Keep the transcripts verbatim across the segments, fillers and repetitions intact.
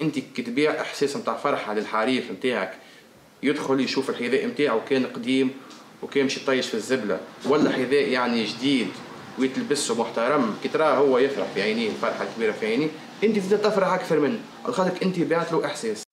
انت كي تبيع احساس نتاع فرحه للحريف نتاعك، يدخل يشوف الحذاء نتاعو كان قديم وكان مشي طيش في الزبله، ولا حذاء يعني جديد ويتلبسه محترم، كي تراه هو يفرح في عينيه الفرحه كبيره في عينيه، انت تبدا تفرح اكثر منه، على خاطرك انت بعت له احساس.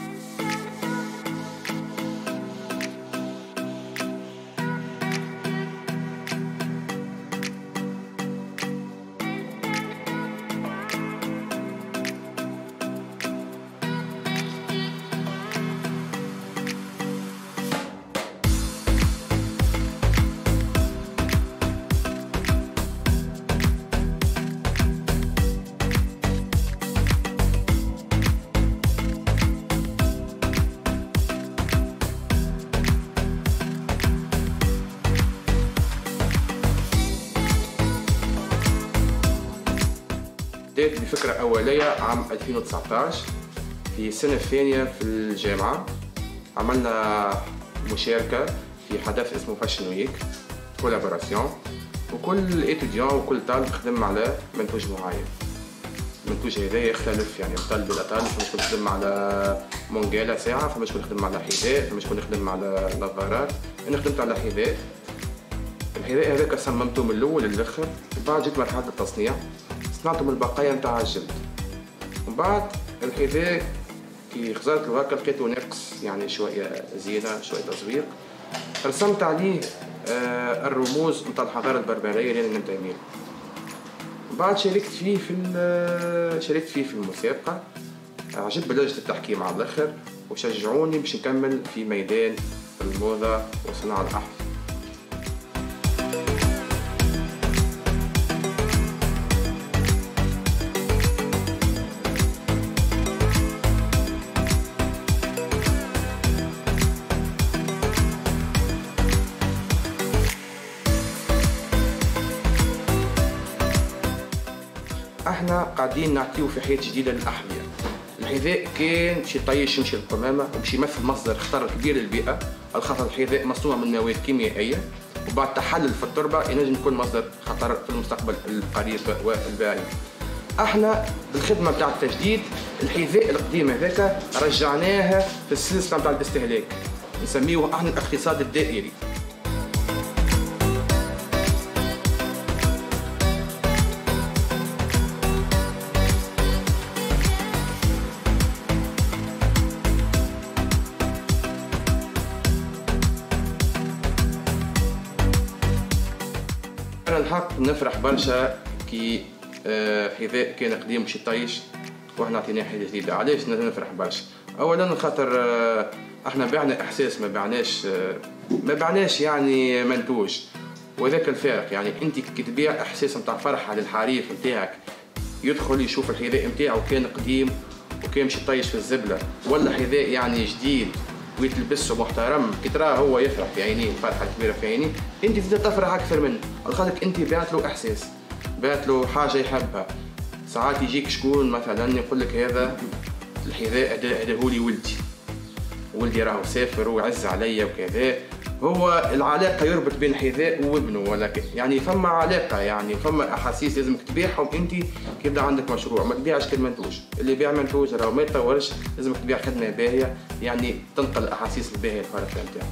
بدأت بفكرة أولية عام ألفين وتسعطاش في السنة الثانية في الجامعة. عملنا مشاركة في حدث اسمه فاشن ويك كولابوراسيون، وكل اتوديون وكل طالب خدم على منتوج معين. المنتوج هذا يختلف يعني من طالب إلى طالب، فمش كل يخدم على مونجالا ساعة، فمش كل يخدم على حذاء، فمش كل يخدم على نظارات. أنا خدمت على حذاء. الحذاء هذاك صممته من الأول للآخر، وبعد جيت مرحلة التصنيع صنعته من البقايا نتاع الجلد. ومن بعد الحذاء كي خزرت الواقع لقيته ناقص يعني شوية زينة شوية تزويق، رسمت عليه آه الرموز نتاع الحضارة البربرية اللي أنا ننتمي لها. بعد شاركت فيه في شاركت فيه في المسابقة، عجب لجنة التحكيم على الآخر وشجعوني باش نكمل في ميدان الموضة وصناعة الأحذية. احنا قاعدين نعطيو في حياة جديدة للأحذية. الحذاء كان باش يطيش يمشي للقمامة وباش يمثل مصدر خطر كبير للبيئة، على خاطر الحذاء مصنوع من مواد كيميائية، وبعد تحلل في التربة ينجم يكون مصدر خطر في المستقبل القريب والبعيد. احنا بالخدمة نتاع التجديد الحذاء القديم هذاك رجعناها في السلسلة نتاع الاستهلاك، نسميوه احنا الاقتصاد الدائري. أنا الحق نفرح برشا كي حذاء كان قديم باش يطيش واحنا عطيناه حاجة جديدة. علاش نفرح برشا؟ أولا خاطر احنا بعنا إحساس، ما بعناش ما بعناش يعني منتوج، وذاك الفارق. يعني أنت كي تبيع إحساس نتاع فرحة للحريف نتاعك، يدخل يشوف الحذاء نتاعو كان قديم وكان باش يطيش في الزبلة، ولا حذاء يعني جديد ويتلبسه محترم، كي تراه هو يفرح في عينيه الفرحه الكبيره في عينيه، انت تبدا تفرح اكثر منه، على خاطرك انت بعت له احساس، بعت له حاجه يحبها. ساعات يجيك شكون مثلا يقول لك هذا الحذاء اداهولي ولدي، ولدي راهو سافر وعز عليا وكذا. هو العلاقه يربط بين الحذاء وابنه، ولكن يعني فما علاقه، يعني فما احاسيس لازمك تبيعهم انت كي يبدا عندك مشروع. ما تبيعش كل منتوج، اللي يبيع منتوج راهو ما يتطورش، لازمك تبيع خدمه باهيه يعني تنقل الاحاسيس الباهيه الفارقه نتاعك.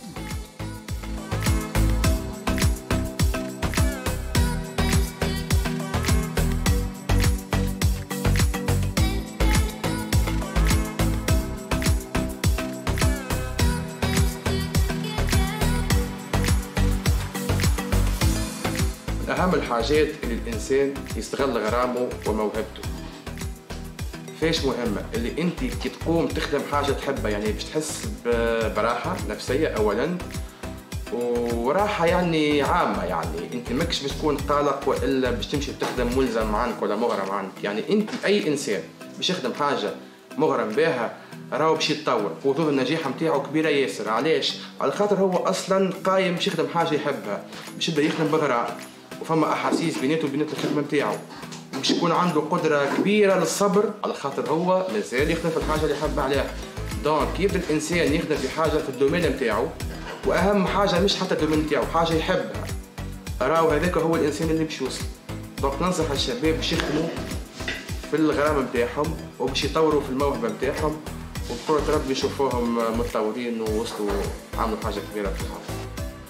أهم الحاجات اللي الإنسان يستغل غرامه وموهبته. فاش مهمة؟ اللي أنت كي تقوم تخدم حاجة تحبها، يعني باش تحس براحة نفسية أولاً، وراحة يعني عامة. يعني أنت ماكش باش تكون قلق وإلا باش تمشي تخدم ملزم عنك ولا مغرم عنك. يعني أنت أي إنسان باش يخدم حاجة مغرم بها راهو باش يتطور، وظوظ النجاح نتاعو كبيرة ياسر. علاش؟ على خاطر هو أصلاً قايم باش يخدم حاجة يحبها، باش يبدأ يخدم بغرام، وفما احاسيس بيناته وبين الخدمه نتاعو، باش يكون عنده قدره كبيره للصبر، على خاطر هو مازال يخدم في الحاجه اللي يحب عليها. دونك يبدا الانسان يخدم في حاجه في الدومين نتاعو، واهم حاجه مش حتى الدومين نتاعو، حاجه يحبها، راهو هذاك هو الانسان اللي باش يوصل. دونك ننصح الشباب باش يخدموا في الغرام نتاعهم وباش يطوروا في الموهبه نتاعهم، وبقدرة ربي يشوفوهم متطورين ووصلوا عملوا حاجه كبيره في الحياه.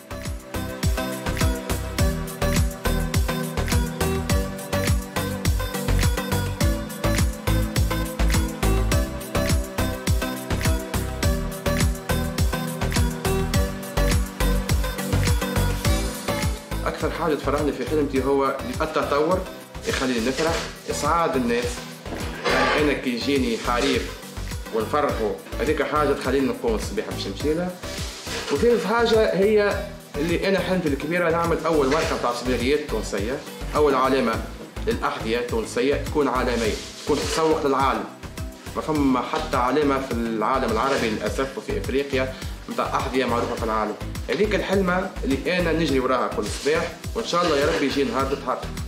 أكثر حاجة تفرحني في خدمتي هو التطور، يخليني نفرح، إسعاد الناس. يعني أنا كي يجيني حريف ونفرحه هذيك حاجة تخليني نقوم الصباح باش نمشي لها. وثالث حاجة هي اللي أنا حلمتي الكبيرة نعمل أول ماركة تاع سبيريات تونسية، أول علامة للأحذية التونسية تكون عالمية، تكون تسوق للعالم. ما فما حتى علامة في العالم العربي للأسف وفي إفريقيا نتاع أحذية معروفة في العالم. هذيك الحلمة اللي أنا نجري وراها كل صباح، وإن شاء الله يا ربي يجي نهار تتحقق.